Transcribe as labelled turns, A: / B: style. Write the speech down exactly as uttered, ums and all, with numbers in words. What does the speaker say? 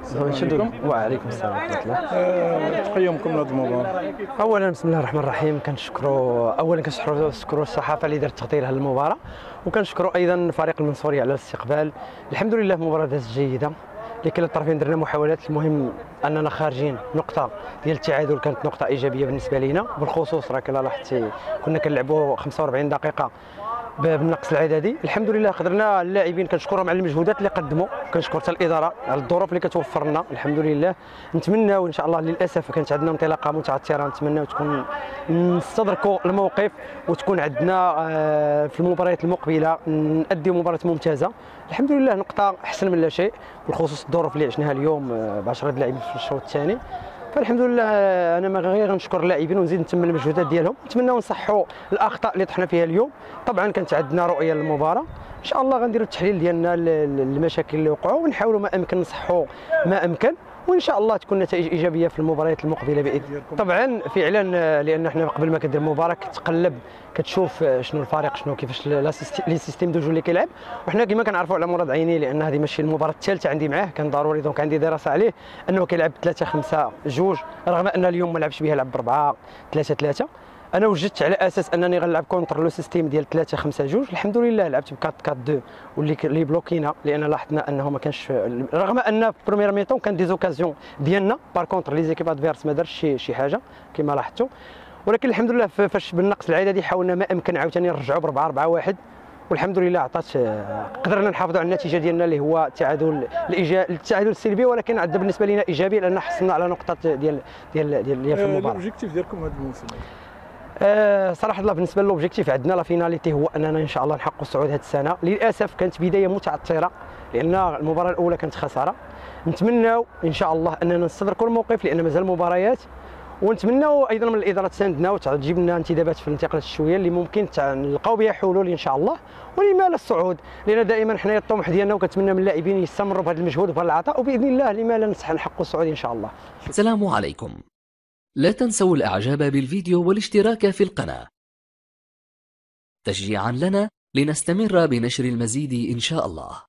A: نشدوا. وعليكم السلام ورحمه الله.
B: آه، تقييمكم لهذه المباراة؟
A: اولا بسم الله الرحمن الرحيم، كنشكروا اولا كنشكروا نشكروا الصحافه اللي دارت تغطيه لهذه المباراه، وكنشكروا ايضا فريق المنصوريه على الاستقبال. الحمد لله مباراه دازت جيده لكلا الطرفين، درنا محاولات. المهم اننا خارجين نقطه ديال التعادل، كانت نقطه ايجابيه بالنسبه لينا. بالخصوص راك الا لاحظتي كنا كنلعبوا خمسة وأربعين دقيقه بالنقص العددي. الحمد لله قدرنا اللاعبين كنشكرهم على المجهودات اللي قدموا، كنشكر حتى الاداره على الظروف اللي كتوفر لنا. الحمد لله نتمناو ان شاء الله، للاسف كانت عندنا انطلاقه متعثره، نتمناو تكون نستدركوا الموقف وتكون عندنا آه، في المباريات المقبله نأدي مباراه ممتازه. الحمد لله نقطه احسن من لا شيء، بالخصوص الظروف اللي عشناها اليوم ب عشرة لاعبين في الشوط الثاني. فالحمد لله انا ما غير غنشكر اللاعبين ونزيد نتمنى المجهودات ديالهم، نتمناو نصحوا الاخطاء اللي طحنا فيها اليوم. طبعا كانت عندنا رؤيه للمباراه، ان شاء الله غنديروا التحليل ديالنا للمشاكل اللي وقعوا ونحاولوا ما امكن نصحوا ما امكن، وان شاء الله تكون نتائج ايجابيه في المباريات المقبله باذن الله. طبعا فعلا، لان احنا قبل ما كدير المباراه كتقلب كتشوف شنو الفريق، شنو كيفاش لي سيستيم دو جو اللي كيلعب، وحنا كما كنعرفوا على مراد عيني، لان هذه ماشي المباراه الثالثه عندي معاه، كان ضروري دونك عندي دراسه عليه انه كيلعب ثلاثة خمسة جوج، رغم ان اليوم ما لعبش بها، لعب أربعة ثلاثة ثلاثة. انا وجدت على اساس انني غنلعب كونتر لو سيستيم ديال ثلاثة خمسة جوج. الحمد لله لعبت ب أربعة أربعة اثنين واللي اللي بلوكينا، لان لاحظنا انه ما كانش، رغم ان في بروميير ميطون كان دي زوكازيون ديالنا، بار كونتر لي زيكيب ادفيرس ما دارش شي شي حاجه كما لاحظتوا. ولكن الحمد لله فاش بالنقص العددي حاولنا ما امكن عاوتاني نرجعوا ب أربعة أربعة واحد، والحمد لله عطات، قدرنا نحافظوا على النتيجه ديالنا اللي هو التعادل الايجابي، التعادل السلبي، ولكن عاد بالنسبه لنا ايجابي لان حصلنا على نقطه ديال ديال ديال, ديال في المباراه.
B: الاوبجيكتيف ديالكم هذا الموسم؟
A: أه صراحه الله بالنسبه للوبجيكتيف عندنا لا فيناليتي هو اننا ان شاء الله نحققوا الصعود هذه السنه. للاسف كانت بدايه متعثره لان المباراه الاولى كانت خساره. نتمناو ان شاء الله اننا نستدركوا الموقف لان مازال مباريات، ونتمناو ايضا من الاداره تساندنا وتجيب لنا انتدابات في الانتقالات الشويه اللي ممكن نلقاو بها حلول ان شاء الله، ولما لا الصعود، لان دائما حنا الطموح ديالنا وكنتمنى من اللاعبين يستمروا بهذا المجهود وبهذا العطاء، وباذن الله لما لا نحققوا الصعود ان شاء الله.
C: السلام عليكم، لا تنسوا الاعجاب بالفيديو والاشتراك في القناة تشجيعا لنا لنستمر بنشر المزيد ان شاء الله.